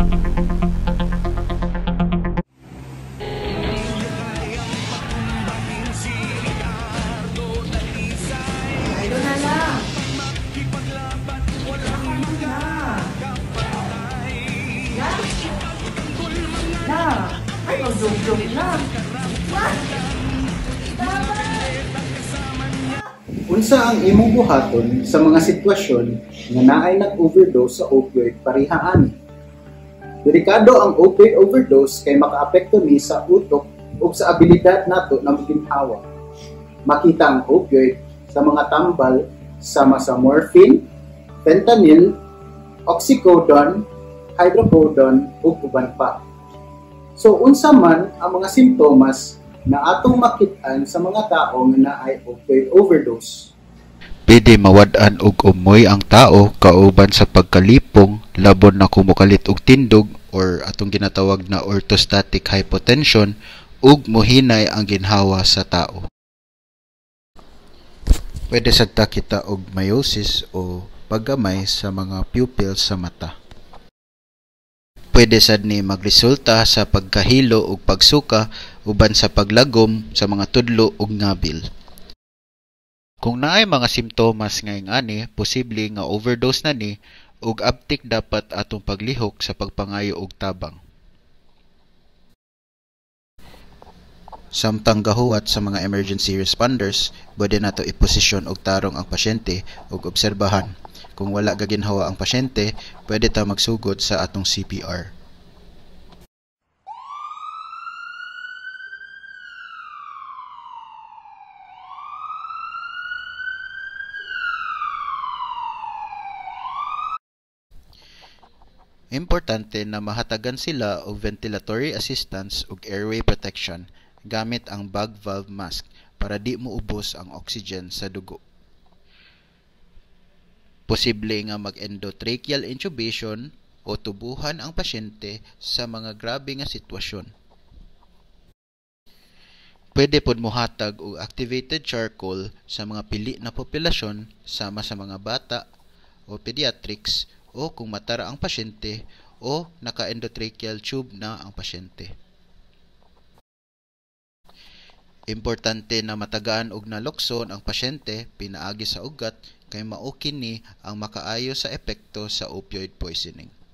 Ayun na lang. Na. Ay, mag-joke-joke na. Unsa ang imong buhaton sa mga sitwasyon nga naay nag-overdose sa opioid pareha ani? Delikado ang opioid overdose kay makaapekto ni sa utok ug sa abilidad nato na maginhawa. Makita ang opioid sa mga tambal sama sa morphine, fentanyl, oxycodone, hydrocodone ug uban pa. So unsa man ang mga simptomas na atong makit-an sa mga tao nga naay opioid overdose? Pwede mawad-an og umoy ang tao kauban sa pagkalipong, labon na kumukalit og tindog or atong ginatawag na orthostatic hypotension ug mohinay ang ginhawa sa tao. Pwede sadta kita og miosis o paggamay sa mga pupils sa mata. Pwede sad ni magresulta sa pagkahilo ug pagsuka uban sa paglagom sa mga tudlo ug ngabil. Kung naay mga simptomas nga ingani, posible nga overdose na ni ug abtik dapat atong paglihok sa pagpangayo og tabang. Samtang gahuwat sa mga emergency responders, pwede nato iposisyon og tarong ang pasyente ug obserbahan. Kung wala gaginhawa ang pasyente, pwede ta magsugod sa atong CPR. Importante na mahatagan sila og ventilatory assistance ug airway protection gamit ang bag valve mask para di moubos ang oxygen sa dugo. Posible nga mag-endotracheal intubation o tubuhan ang pasyente sa mga grabe nga sitwasyon. Pwede pod mohatag og activated charcoal sa mga pili na populasyon sama sa mga bata o pediatrics o kung matara ang pasyente o naka-endotracheal tube na ang pasyente. Importante na matagaan og nalokson ang pasyente pinaagi sa ugat kay mao kini ang makaayo sa epekto sa opioid poisoning.